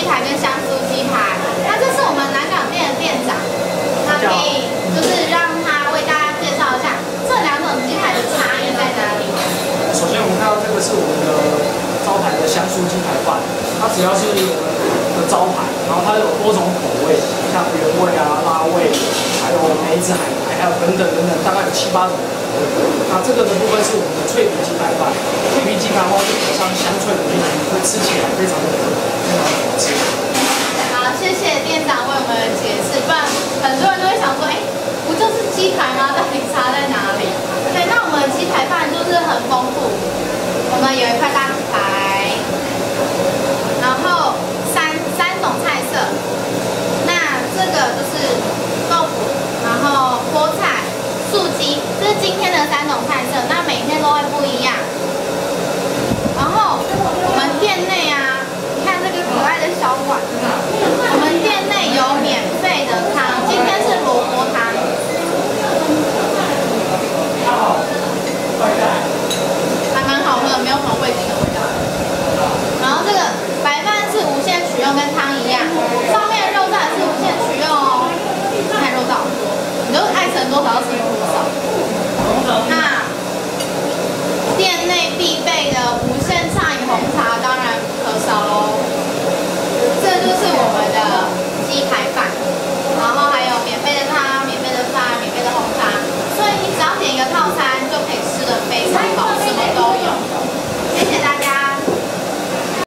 排跟香酥鸡排。那这是我们南港店的店长，那可以就是让他为大家介绍一下这两种鸡排的差异在哪里。 首先我们看到这个是我们的招牌的香酥鸡排饭，它主要是我们的招牌，然后它有多种口味，像原味啊、辣味，还有梅子海苔，还有等等等等，大概有7、8种口味。那这个的部分是我们的脆皮鸡排饭，脆皮鸡排饭是比较香脆的面皮，会吃起来非常的